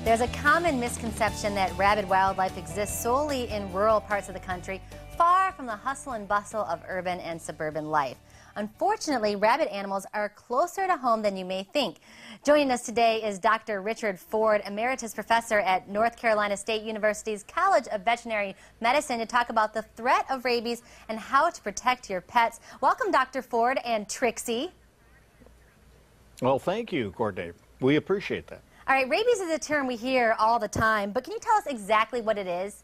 There's a common misconception that rabid wildlife exists solely in rural parts of the country, far from the hustle and bustle of urban and suburban life. Unfortunately, rabid animals are closer to home than you may think. Joining us today is Dr. Richard Ford, Emeritus Professor at North Carolina State University's College of Veterinary Medicine, to talk about the threat of rabies and how to protect your pets. Welcome, Dr. Ford and Trixie. Well, thank you, Courtney. We appreciate that. All right, rabies is a term we hear all the time, but can you tell us exactly what it is?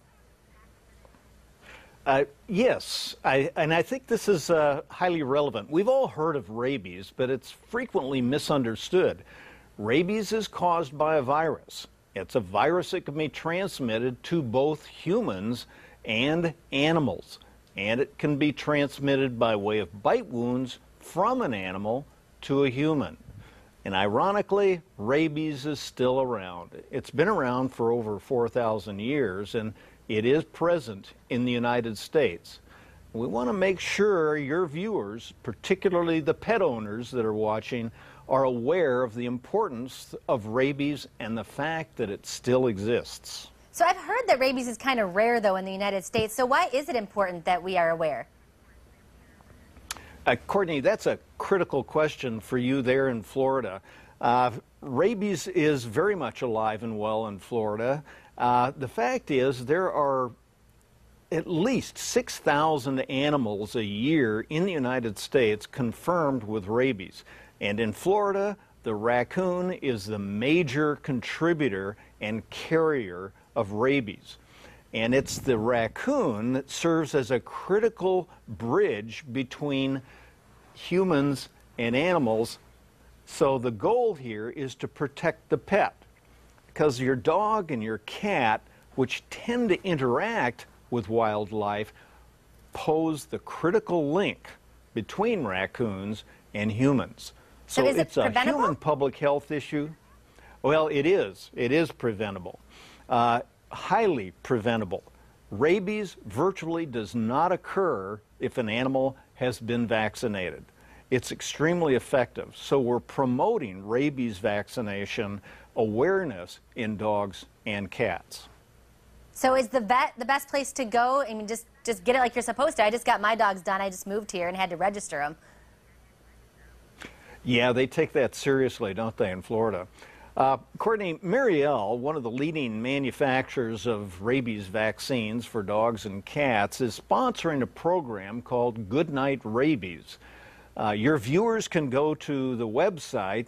Yes, and I think this is highly relevant. We've all heard of rabies, but it's frequently misunderstood. Rabies is caused by a virus. It's a virus that can be transmitted to both humans and animals, and it can be transmitted by way of bite wounds from an animal to a human. And ironically, rabies is still around. It's been around for over 4,000 years, and it is present in the United States. We want to make sure your viewers, particularly the pet owners that are watching, are aware of the importance of rabies and the fact that it still exists. So I've heard that rabies is kind of rare, though, in the United States. So why is it important that we are aware? Courtney, that's a critical question for you there in Florida. Rabies is very much alive and well in Florida. The fact is there are at least 6,000 animals a year in the United States confirmed with rabies. And in Florida, the raccoon is the major contributor and carrier of rabies. And it's the raccoon that serves as a critical bridge between humans and animals. So the goal here is to protect the pet, because your dog and your cat, which tend to interact with wildlife, pose the critical link between raccoons and humans. So is it it's a preventable? Human public health issue. Well, it is. It is preventable. Highly preventable. Rabies virtually does not occur if an animal has been vaccinated. It's extremely effective. So we're promoting rabies vaccination awareness in dogs and cats. So is the vet the best place to go? I mean, just get it like you're supposed to. I just got my dogs done. I just moved here and had to register them. Yeah, they take that seriously, don't they, in Florida? Courtney, Merial, one of the leading manufacturers of rabies vaccines for dogs and cats, is sponsoring a program called Goodnight Rabies. Your viewers can go to the website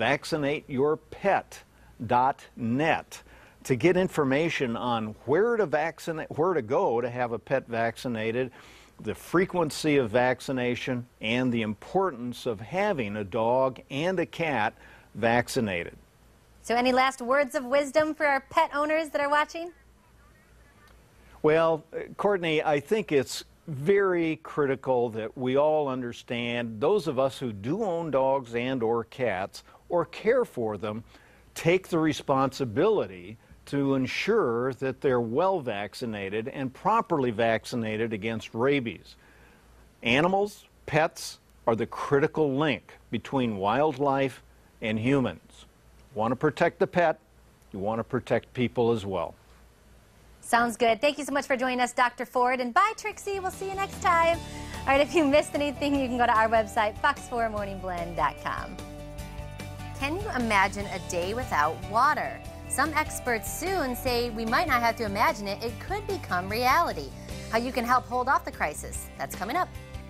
vaccinateyourpet.net to get information on where to go to have a pet vaccinated, the frequency of vaccination, and the importance of having a dog and a cat vaccinated. So any last words of wisdom for our pet owners that are watching? Well, Courtney, I think it's very critical that we all understand, those of us who do own dogs and or cats or care for them, take the responsibility to ensure that they're well vaccinated and properly vaccinated against rabies. Animals, pets, are the critical link between wildlife and humans. Want to protect the pet, you want to protect people as well. Sounds good. Thank you so much for joining us, Dr. Ford. And bye, Trixie. We'll see you next time. All right, if you missed anything, you can go to our website, fox4morningblend.com. Can you imagine a day without water? Some experts soon say we might not have to imagine it. It could become reality. How you can help hold off the crisis. That's coming up.